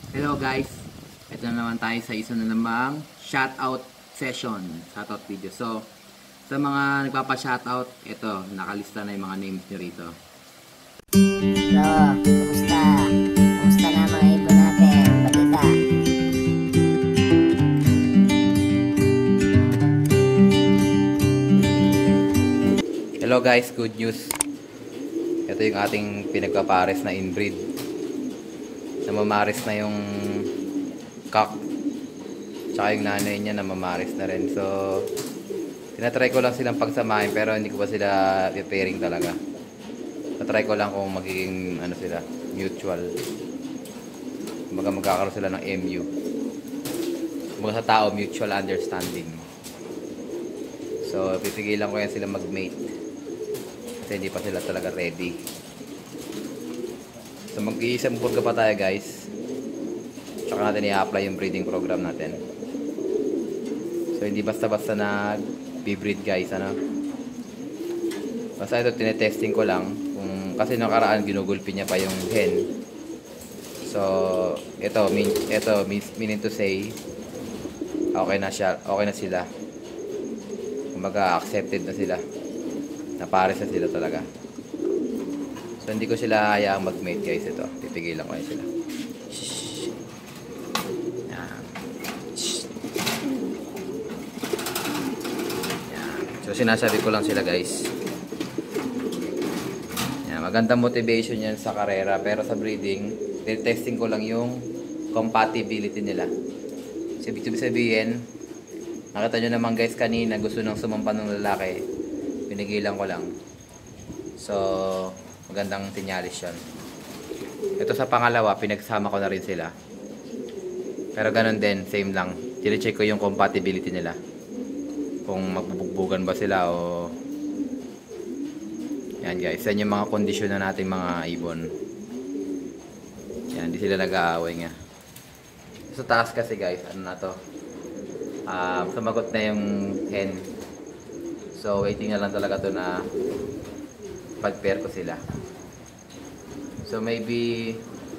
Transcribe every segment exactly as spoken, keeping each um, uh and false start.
Hello guys, ito na naman tayo sa isa na namang shoutout session, shoutout video. So, sa mga nagpapa-shoutout, ito, nakalista na yung mga names nyo rito. Hello, kumusta? Kumusta na mga ibon natin? Balita. Hello guys, good news. Ito yung ating pinagpapares na inbreed. Namamaris na yung cock. Tsaka yung nanay niya namamaris na rin. So, tinatry ko lang silang pagsamahin pero hindi ko pa sila pairing talaga. Tatry ko lang kung magiging ano sila, mutual. Kumbaga magkakaroon sila ng M U. Kumbaga sa tao, mutual understanding. So, pipigilan ko yan sila mag-mate. Kasi hindi pa sila talaga ready. So mag-iisang burga pa tayo guys. Tsaka natin i-apply yung breeding program natin. So hindi basta-basta nag-breed guys, ano. Basta ito tinetesting ko lang kung, kasi nakaraan ginugulpi niya pa yung hen. So ito, mean, ito meaning to say okay na siya, okay na sila. Kumbaga accepted na sila. Napares na sila talaga. So, hindi ko sila hayaang mag-mate guys. Ito, pipigilan ko na sila. Shhh. Yan. Shhh. Yan. So, sinasabi ko lang sila guys. Yan. Magandang motivation yan sa karera. Pero sa breeding, testing ko lang yung compatibility nila. So, ibig sabihin, nakita nyo naman guys kanina, gusto nang sumampa ng lalaki. Pinigilan ko lang. So, magandang sinyalis yun. Ito sa pangalawa, pinagsama ko na rin sila. Pero ganun din, same lang. Chine-check ko yung compatibility nila. Kung magbubugbugan ba sila o... Yan guys, yan yung mga kondisyon na nating mga ibon. Yan, di sila nag-aaway nga. Sa taas kasi guys, ano na to? Um, sumagot na yung hen. So, waiting na lang talaga to na pag-pair ko sila. So maybe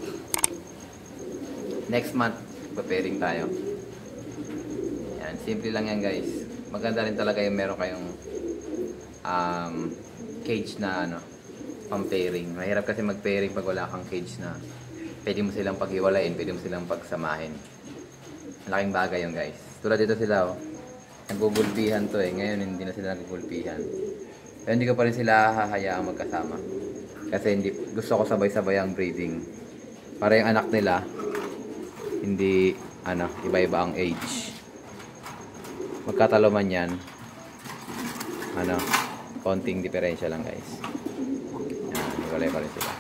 next month pa-pairing tayo. Yan, simple lang yan guys. Maganda rin talaga yung meron kayong um, cage na ano, pang-pairing. Mahirap kasi mag-pairing pag wala kang cage na pwede mo silang paghiwalayin, pwede mo silang pagsamahin. Malaking bagay yun guys. Tulad dito sila oh. Nagugulpihan to eh. Ngayon hindi na sila nagugulpihan. Pero hindi ko pa rin sila hahayaang magkasama. Kasi hindi, gusto ko sabay-sabay ang breeding. Para yung anak nila, hindi, ano, iba-iba ang age. Magkatalo man yan, ano, konting diferensya lang guys. Yan, iwalay pa rin sila.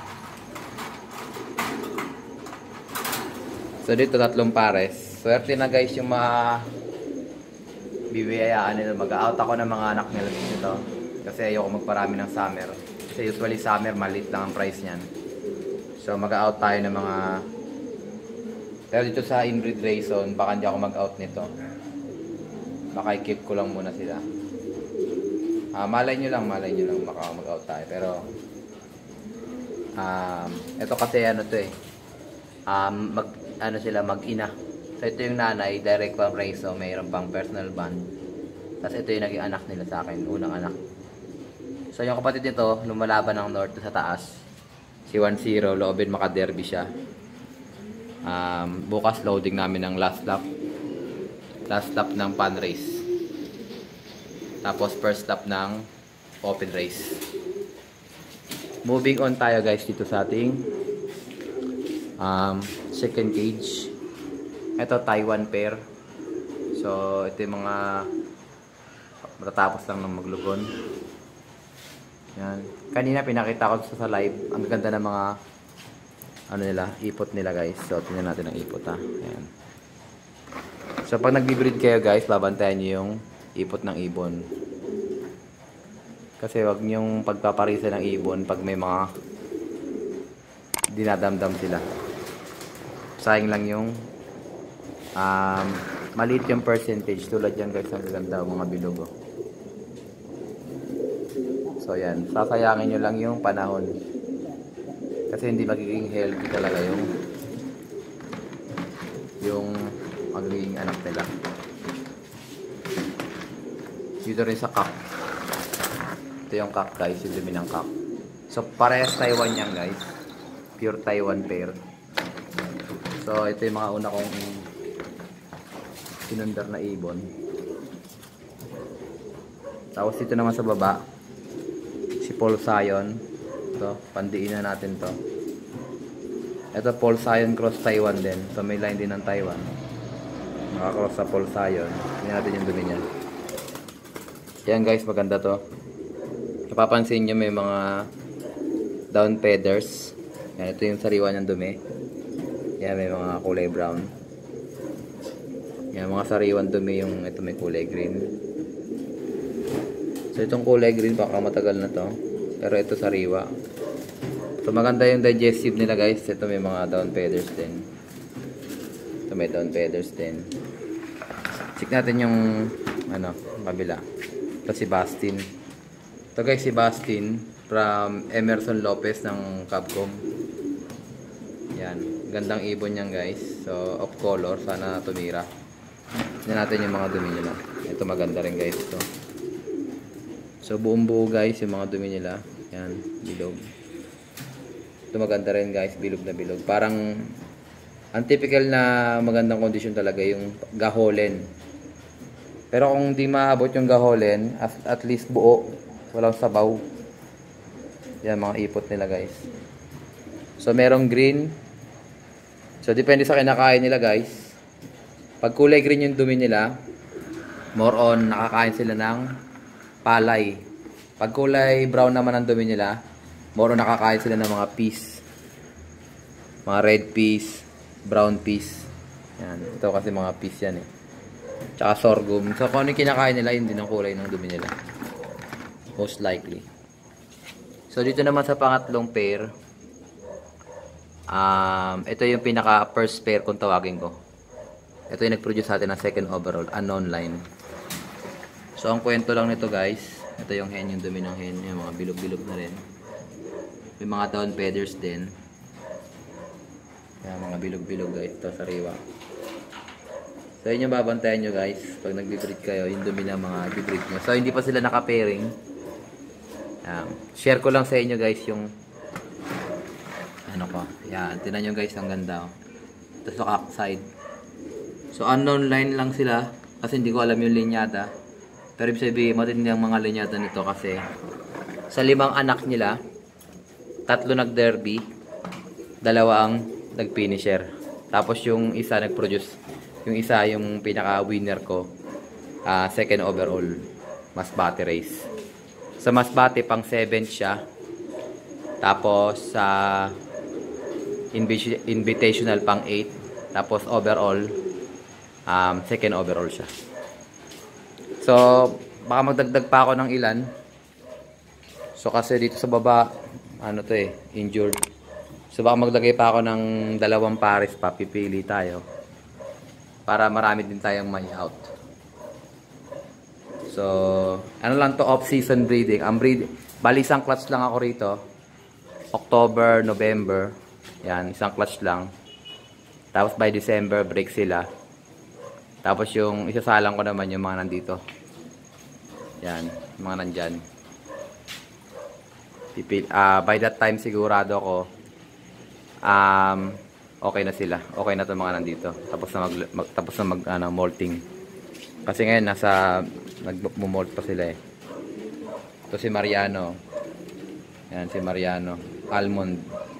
So dito tatlong pares. Swerte na guys yung mga bibiyayaan nila. Mag-out ako ng mga anak nila dito. Kasi ayoko magparami ng summer. Kasi usually summer, maliit lang ang price niyan. So mag-out tayo ng mga... Pero dito sa inbreed rayson, baka hindi ako mag-out nito. Baka i-keep ko lang muna sila. Uh, malay nyo lang, malay nyo lang baka mag-out tayo. Pero... Um, ito kasi ano to eh. Um, mag, ano sila, mag-ina. So ito yung nanay, direct pang rayson, mayroon pang personal bond. Tapos ito yung naging anak nila sa akin, unang anak. So yung kapatid nito, lumalaban ng north sa taas. Si one zero, loobin makaderby siya. Um, bukas loading namin ng last lap. Last lap ng pan race. Tapos first lap ng open race. Moving on tayo guys dito sa ating um, second cage. Ito Taiwan pair. So ito yung mga matatapos lang ng maglugon. Yan. Kanina pinakita ko sa live, ang ganda ng mga ano nila, ipot nila guys. So tingnan natin ang ipot ha. Ayan. So pag nagbi-breed kayo guys, babantayan niyo yung ipot ng ibon. Kasi wag niyong pagpaparisa ng ibon pag may mga dinadamdam sila. Sayang lang yung um, maliit yung percentage. Tulad yan guys, ang ganda mga bilugo. So yan, sasayangin nyo lang yung panahon. Kasi hindi magiging healthy talaga yung magiging anak nila. Dito rin sa cock. Ito yung cock guys, yung dumi ng cock. So parehas Taiwan yan guys. Pure Taiwan pair. So ito yung mga una kong pinundar na ibon. Tapos dito naman sa baba, si Paul Sion. Ito, pandiin na natin to. Ito Paul Sion cross Taiwan din. So may line din ng Taiwan. Nakakross sa Paul Sion. Tingnan natin yung dumi niya. Yan guys, maganda to. Napapansin nyo may mga down feathers. Yan, ito yung sariwa niyang dumi. Yan, may mga kulay brown. Yan, mga sariwan dumi yung ito may kulay green. So itong kulay green baka matagal na to. Pero ito sariwa. So maganda yung digestive nila guys. Ito may mga down feathers din. Ito may down feathers din. Check natin yung ano, kabila. Ito si Bastin. Ito guys si Bastin from Emerson Lopez ng Capcom. Yan. Gandang ibon yan guys. So off color. Sana tumira. Tignan natin yung mga dumi nila. Ito maganda rin guys ito. So buong buo guys yung mga dumi nila. Yan, bilog. Ito maganda rin guys, bilog na bilog. Parang ang typical na magandang kondisyon talaga yung gaholen. Pero kung di maabot yung gaholen, at, at least buo, walang sabaw. Yan mga ipot nila guys. So merong green. So depende sa kinakain nila guys. Pag kulay green yung dumi nila, more on nakakain sila ng palay. Pag kulay brown naman ang dumi nila, more on nakakain sila ng mga peas. Mga red peas, brown peas. Yan. Ito kasi mga peas yan eh. Tsaka sorghum. So kung ano yung kinakain nila, yun din ang kulay ng dumi nila. Most likely. So dito naman sa pangatlong pair, um, ito yung pinaka first pair kung tawagin ko. Ito yung nag-produce sa atin ng second overall, unknown line. So ang kwento lang nito guys, ito yung hen, yung dumi ng hen, yung mga bilog-bilog na rin. May mga down feathers din. Yan, mga bilog-bilog guys, ito sariwa. So yun yung babantayan nyo guys, pag nag-breed kayo, yung dumi ng mga breed nyo. So hindi pa sila naka-pairing. Um, share ko lang sa inyo guys yung ano ko, yan, tinan nyo guys, ang ganda. Ito sa cock side. So unknown line lang sila, kasi hindi ko alam yung linyada. Pero ibig sabihin, matindi ang mga linyada nito kasi sa limang anak nila, tatlo nag-derby, dalawa ang nag-finisher. Tapos yung isa nag-produce, yung isa yung pinaka-winner ko, uh, second overall, Masbate race. Sa Masbate, pang seventh siya. Tapos sa uh, invitational, pang eighth. Tapos overall, um, second overall siya. So, baka magdagdag pa ako ng ilan. So, kasi dito sa baba, ano to eh, injured. So, baka maglagay pa ako ng dalawang pares pa, pipili tayo. Para marami din tayong may out. So, ano lang to, off-season breeding. Ang breed, bali isang clutch lang ako rito. October, November. Yan, isang clutch lang. Tapos by December, break sila. Tapos yung isasalang ko naman yung mga nandito. Yan, mga nandyan. Pipil, uh, by that time sigurado ko um, okay na sila. Okay na 'tong mga nandito. Tapos na mag, mag tapos na mag ano, molting. Kasi ngayon nasa nagmo-molt pa sila eh. Ito si Mariano. Yan si Mariano, almond.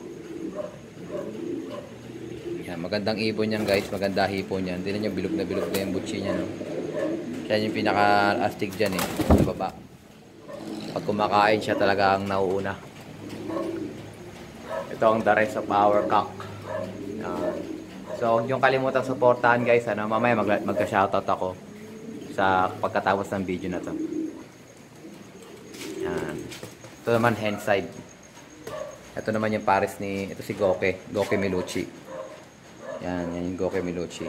Yan, magandang ibon niyan guys, maganda hipon niyan. Tingnan niyo bilog na bilog na yung butsi niya no. Siya yung pinaka-astig diyan eh, sa baba. Pag kumakain siya talaga ang nauuna. Ito ang the rest of our cock. Uh, so huwag niyong kalimutang supportahan guys. Ano, mamaya mag magka-shoutout ako sa pagkatapos ng video na to. Yan. Ito naman hen side. Ito naman yung pares ni, ito si Goke, Goke Milucci. Yan, yan yung Goke Milucci.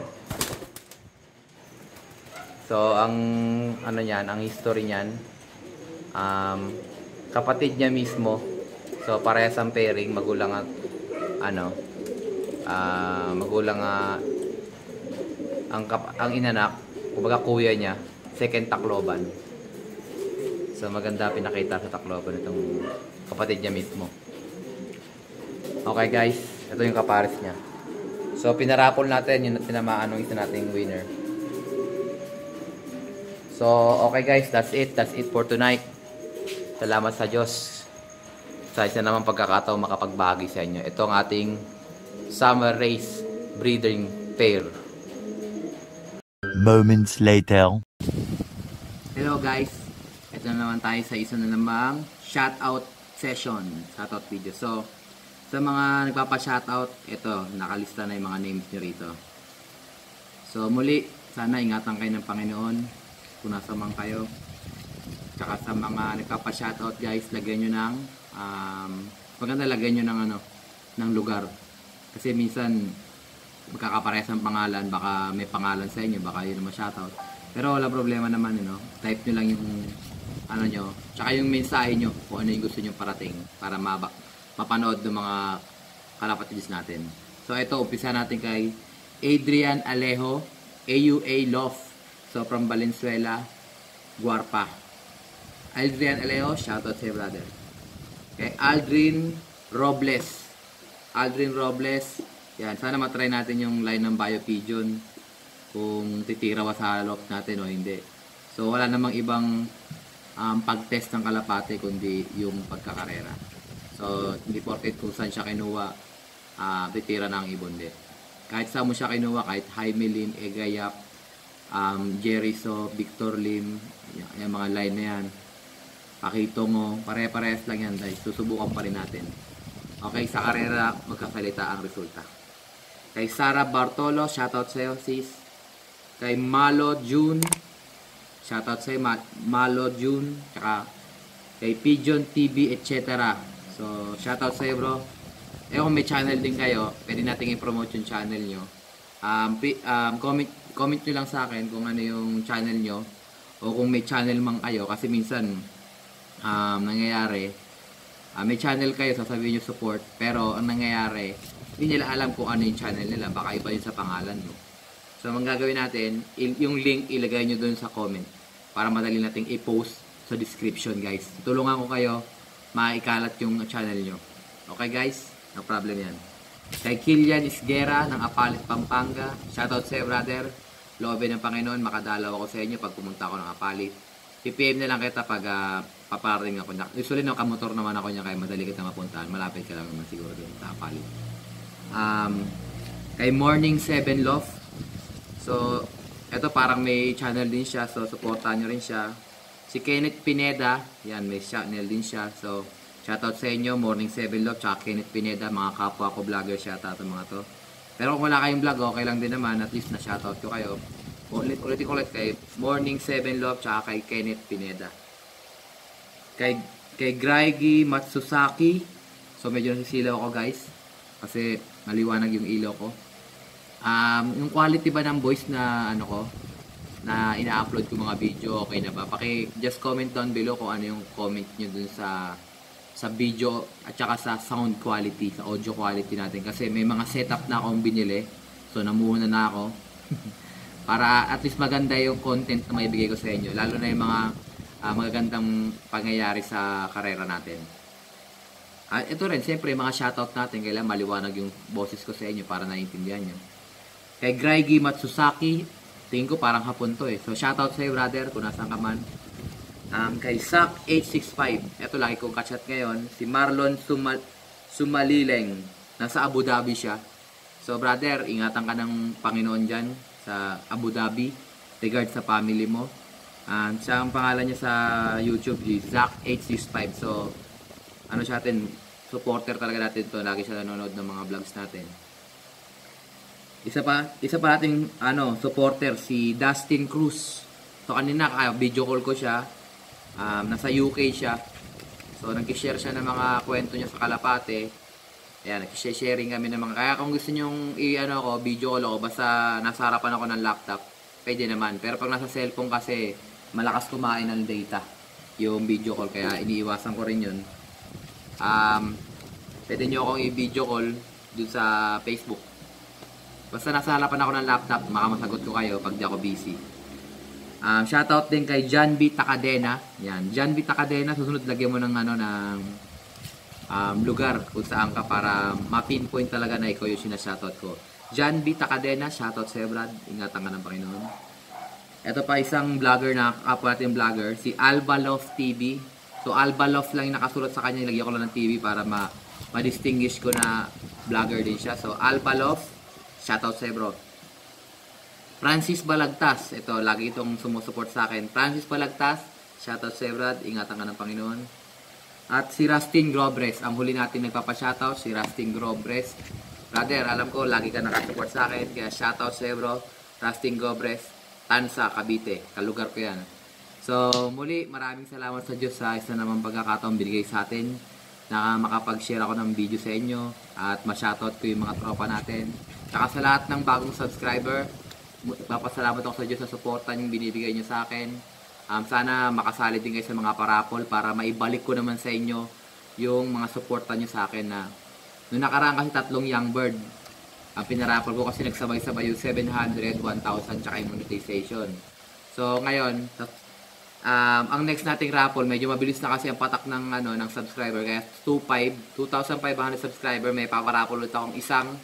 So ang ano niyan, ang history niyan, um, kapatid niya mismo. So parehas ang pairing, magulang at ano, uh, magulang uh, ang, kap ang inanak, kumbaga kuya niya, second Tacloban. So maganda pinakita sa Tacloban itong kapatid niya mismo. Okay guys, ito yung kapares niya. So pinarapol natin yung tinamaan ng isa nating winner. So okay guys, that's it. That's it for tonight. Salamat sa Diyos. Sa isa naman pagkakataon makapagbagi sa inyo. Ito ang ating summer race breeding pair. Moments later. Hello guys. Ito na naman tayo sa isa na namang shoutout session, shoutout video. So, sa mga nagpapa-shoutout, ito, nakalista na yung mga names nyo rito. So, muli, sana ingatan kayo ng Panginoon kung nasa man kayo. Tsaka sa mga nagpapa-shoutout guys, lagyan nyo ng, um, maganda lagyan nyo ng, ano, ng lugar. Kasi minsan, magkakaparehas ang pangalan, baka may pangalan sa inyo, baka yun naman shoutout. Pero wala problema naman, you know? Type nyo lang yung ano nyo, tsaka yung mensahe nyo kung ano yung gusto nyo parating para maba, mapanood ng mga kalapatids natin. So ito, umpisa natin kay Adrian Alejo, A U A Love. So from Valenzuela, Guarpa. Adrian Alejo, shoutout sa brother. Okay, Aldrin Robles. Aldrin Robles, yan, sana matry natin yung line ng Bio Pigeon kung titira wa sa loft natin o hindi. So wala namang ibang um, pag-test ng kalapate kundi yung pagkakarera. So hindi porket kung saan siya kinuha uh, titira na ang ibon din. Kahit saan mo siya kinuha, kahit Jaime Lim, Egayap, um, Jerry So, Victor Lim, yung, yung mga line na yan, Pakitongo, pare-parehas lang yan guys. Susubukan pa rin natin. Okay, sa karera magkasalita ang resulta. Kay Sarah Bartolo, shoutout sa'yo sis. Kay Malo June, shoutout sa'yo Ma Malo June. Tsaka kay Pigeon T V, et cetera. So, shoutout sa'yo bro. Eh kung may channel din kayo, pwede natin i-promote yung channel nyo. Um, um, comment, comment nyo lang sa akin kung ano yung channel nyo. O kung may channel mang kayo. Kasi minsan, um, nangyayari, uh, may channel kayo, sasabihin nyo support. Pero ang nangyayari, hindi nila alam kung ano yung channel nila. Baka iba yun sa pangalan mo. So, ang gagawin natin, yung link ilagay nyo dun sa comment para madali nating i-post sa description, guys. Tulungan ko kayo maikalat yung channel nyo. Okay, guys? No problem yan. Kay Kilian Isguera ng Apalit, Pampanga. Shoutout sa'yo, brother. Loobin ng Panginoon, makadalaw ako sa inyo pag pumunta ako ng Apalit. P P M na lang kita pag uh, paparating ako. Usually, no, kamotor naman ako niya kaya madali kita mapuntahan. Malapit ka lang naman siguro dun sa Apalit. Um, kay Morning seven Love. So, ito parang may channel din siya. So, supportan nyo rin siya. Si Kenneth Pineda. Yan, may channel din siya. So, shoutout sa inyo. Morning seven Love. Tsaka Kenneth Pineda. Mga kapwa ko vlogger. Shoutout sa mga to. Pero kung wala kayong vlog, okay lang din naman. At least na shoutout ko kayo. Ulit, ulit, ulit kay Morning seven Love. Tsaka kay Kenneth Pineda. Kay, kay Gregi Matsusaki. So, medyo nasisilaw ako guys. Kasi maliwanag yung ilaw ko. Um, yung quality ba ng voice na ano ko na ina-upload ko mga video, okay na ba? Paki just comment down below kung ano yung comment nyo dun sa sa video at saka sa sound quality, sa audio quality natin kasi may mga setup na akong binili. So namuhuna na ako. Para at least maganda yung content na maibigay ko sa inyo, lalo na yung mga uh, magagandang pangyayari sa karera natin. At uh, ito rin, siyempre mga shoutout natin, kailangan maliwanag yung boses ko sa inyo para naiintindihan nyo. Kay Gregi Matsusaki, tingin ko parang hapon to eh. So, shoutout sa'yo brother, kung nasaan ka man. Um, kay Sak eight six five, eto lagi kong kachat ngayon. Si Marlon Sumal Sumalileng, nasa Abu Dhabi siya. So, brother, ingatan ka ng Panginoon dyan sa Abu Dhabi. Regard sa family mo. Um, siya ang pangalan niya sa YouTube, si Sak eight six five. So, ano siya atin, supporter talaga natin to. Lagi siya nanonood ng mga vlogs natin. Isa pa, isa pa nating ano, supporter si Dustin Cruz. So kanina uh, video call ko siya. Um, nasa U K siya. So nag-share siya ng mga kwento niya sa Kalapate. Ayan, nag-sharing kami ng mga kaya kung gusto niyo i-ano ako, video call ako basta nasa harapan ako ng laptop, pwede naman. Pero pag nasa cellphone kasi malakas kumain ng data yung video call kaya iniiwasan ko rin 'yun. Um, pwede niyo akong i-video call dun sa Facebook. Basta nasa harapan ako ng laptop, makamasagot ko kayo pag di ako busy. Um, shoutout din kay John B. Takadena. Yan, John B. Takadena, susunod lagyan mo ng ano ng um, lugar kung saan ka para ma-pinpoint talaga na ikaw yung sinashoutout ko. John B. Takadena, shoutout sa'yo Brad. Ingatan ka ng Panginoon. Ito pa isang vlogger na kapwa natin vlogger, si Alba Love T V. So Alba Love lang yung nakasulat sa kanya, ilagyan ko lang ng T V para ma ma-distinguish ko na vlogger din siya. So Alba Love, shoutout sa'yo bro. Francis Balagtas, ito, lagi itong sumusuport sa akin. Francis Balagtas, shoutout sa'yo Brad, ingatan ka ng Panginoon. At si Rustin Grobres, ang huli natin nagpapa-shoutout, si Rustin Grobres. Brother, alam ko, lagi ka nakasupport sa akin, kaya shoutout sa'yo bro, Rustin Grobres, Tansa, Cavite, kalugar ko yan. So, muli, maraming salamat sa Diyos sa isa namang pagkakataong binigay sa atin na makapag-share ako ng video sa inyo at ma-shoutout ko yung mga tropa natin. Tsaka sa lahat ng bagong subscriber, papasalamat ako sa Diyos sa suporta yung binibigay nyo sa akin. Um, sana makasali din kayo sa mga parapol para maibalik ko naman sa inyo yung mga suporta nyo sa akin na noong nakaraan kasi tatlong young bird ang pinarapol ko kasi nagsabay-sabay yung seven hundred, one thousand tsaka yung monetization. So ngayon, um, ang next nating raffle medyo mabilis na kasi ang patak ng ano ng subscriber kaya two thousand five hundred subscriber may paparapol ulit akong isang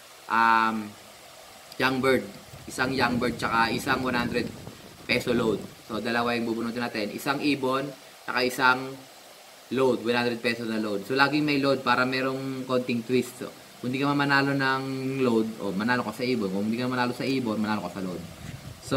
um, young bird. Isang young bird tsaka isang one hundred peso load. So dalawa yung bubunutin natin. Isang ibon tsaka isang load, one hundred peso na load. So laging may load para merong konting twist. So, kung hindi ka manalo ng load, o manalo ka sa ibon. Kung hindi ka manalo sa ibon, manalo ka sa load. So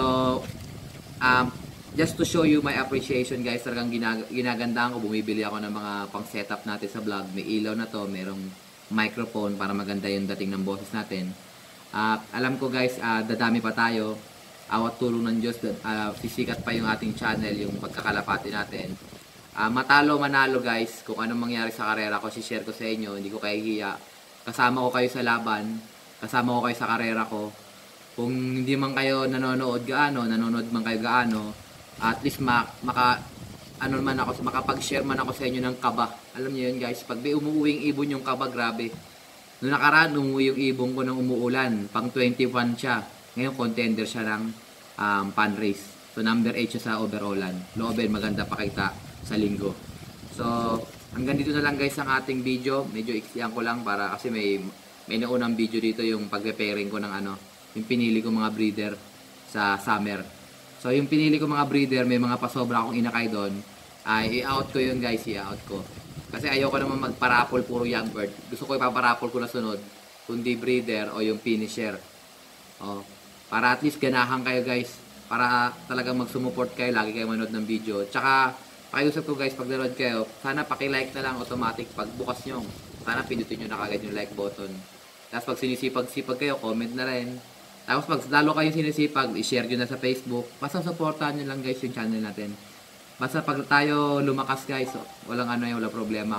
um, just to show you my appreciation guys, talagang ginag ginagandaan ko. Bumibili ako ng mga pang setup natin sa vlog. May ilaw na to, merong microphone para maganda yung dating ng boses natin. Uh, alam ko guys, uh, dadami pa tayo. Awat tulong ng Diyos, uh, sisikat pa yung ating channel, yung pagkakalapati natin. Uh, matalo, manalo guys, kung anong mangyari sa karera ko, share ko sa inyo, hindi ko kahihiya. Kasama ko kayo sa laban, kasama ko kayo sa karera ko. Kung hindi man kayo nanonood gaano, nanonood man kayo gaano, at least ma maka, ano man ako, makapag-share man ako sa inyo ng kaba. Alam niyo yun guys, pag may umuuwing ibon yung kaba, grabe. Noong nakaraan, umuwi yung ibon ko ng umuulan. Pang twenty-one siya. Ngayon, contender siya ng um, pan race. So, number eight siya sa overallan. Looben, maganda pakita sa linggo. So, hanggang dito na lang guys ang ating video. Medyo iksiyan ko lang para kasi may may naunang video dito yung pag-repairing ko ng ano, yung pinili ko mga breeder sa summer. So, yung pinili ko mga breeder, may mga pasobra akong inakay doon. Ay, i-out ko yun guys, i-out ko. Kasi ayoko naman magparapol puro young bird. Gusto ko ipaparapol ko na sunod. Kundi breeder o yung finisher. O, para at least ganahan kayo guys. Para talagang magsumuport kayo. Lagi kayo manood ng video. Tsaka, pakiusap ko guys, pag nanood kayo, sana pakilike na lang automatic pag bukas nyo. Sana pindutin nyo na kagad yung like button. Tapos pag sinisipag-sipag kayo, comment na rin. Tapos pag lalo kayo sinisipag, i-share nyo na sa Facebook. Basta supportahan nyo lang guys yung channel natin. Basta pag tayo lumakas guys, walang ano yung walang problema.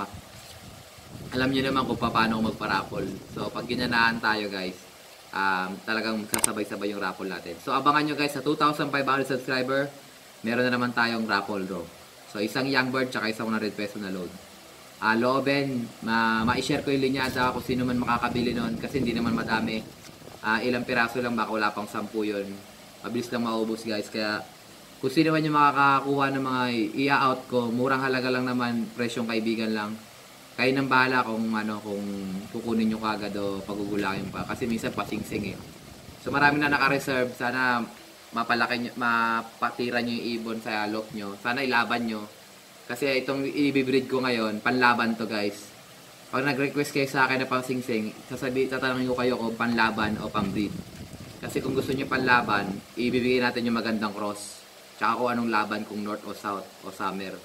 Alam niyo naman kung paano magpa-raffle. So pag ginanaan tayo guys, um, talagang sasabay-sabay yung raffle natin. So abangan nyo guys, sa two thousand five hundred subscriber, meron na naman tayong raffle draw. So isang young bird, tsaka isang one hundred peso na load. Uh, looben, ma-share ma ko yung linyada kung sino man makakabili nun kasi hindi naman madami. Uh, ilang piraso lang, baka wala pang sampu yun. Mabilis lang maubos guys, kaya kung sino man yung makakakuha ng mga i-out ko, murang halaga lang naman, presyong kaibigan lang. Kayo nang bahala kung ano, kung kukunin nyo kagad o pagugulakin pa. Kasi minsan pasingsing eh. So marami na naka-reserve. Sana mapalaki nyo, mapatira nyo yung ibon sa lock nyo. Sana ilaban nyo. Kasi itong i-breed ko ngayon, panlaban to guys. Pag nag-request kayo sa akin na pang singsing, sasabi, tatanungin ko kayo kung panlaban o pang breed. Kasi kung gusto nyo panlaban, ibibigay natin yung magandang cross. Tsaka kung anong laban, kung north o south o summer.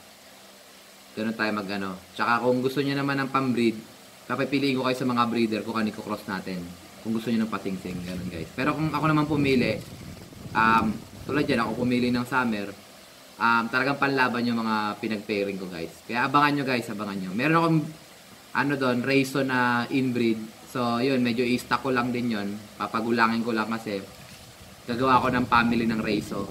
Ganun tayo mag-ano. Tsaka kung gusto niyo naman ng pambreed, papipiliin ko kayo sa mga breeder kung ano cross natin. Kung gusto niyo ng pasingsing, ganun guys. Pero kung ako naman pumili, um, tulad yan, ako pumili ng summer, um, talagang panlaban yung mga pinag-pairing ko guys. Kaya abangan nyo guys, abangan nyo. Meron akong, ano doon, Raiso na inbreed. So, yun, medyo i-stack ko lang din yun. Papagulangin ko lang kasi gagawa ko ng family ng Raiso.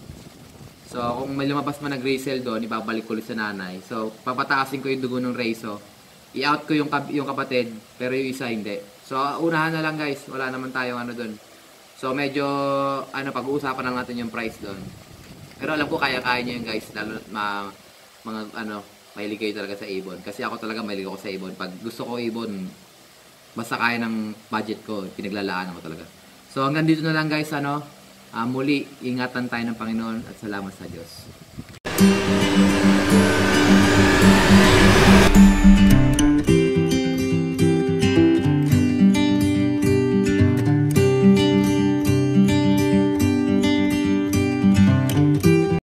So, kung may lumabas man nag-resell doon, ibabalik ko ulit sa nanay. So, papataasin ko yung dugo ng Raiso. I-out ko yung, kab yung kapatid, pero yung isa hindi. So, unahan na lang guys. Wala naman tayong ano doon. So medyo ano pag-uusapan lang natin yung price doon. Pero alam ko kaya-kaya niyo yun guys, lalo ma, mga ano, mahilig kayo talaga sa ibon. Kasi ako talaga mahilig ako sa ibon. Pag gusto ko ibon, basta kaya ng budget ko, pinaglalaan ko talaga. So hanggang dito na lang guys, ano, uh, muli, ingatan tayo ng Panginoon at salamat sa Diyos.